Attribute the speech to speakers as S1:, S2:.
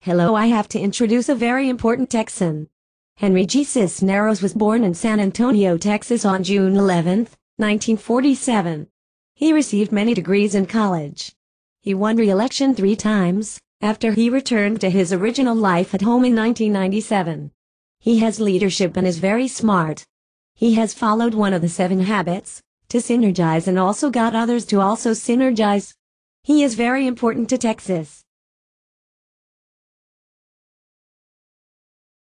S1: Hello, I have to introduce a very important Texan. Henry G. Cisneros was born in San Antonio, Texas on June 11, 1947. He received many degrees in college. He won re-election 3 times, after he returned to his original life at home in 1997. He has leadership and is very smart. He has followed one of the 7 habits, to synergize, and also got others to also synergize. He is very important to Texas.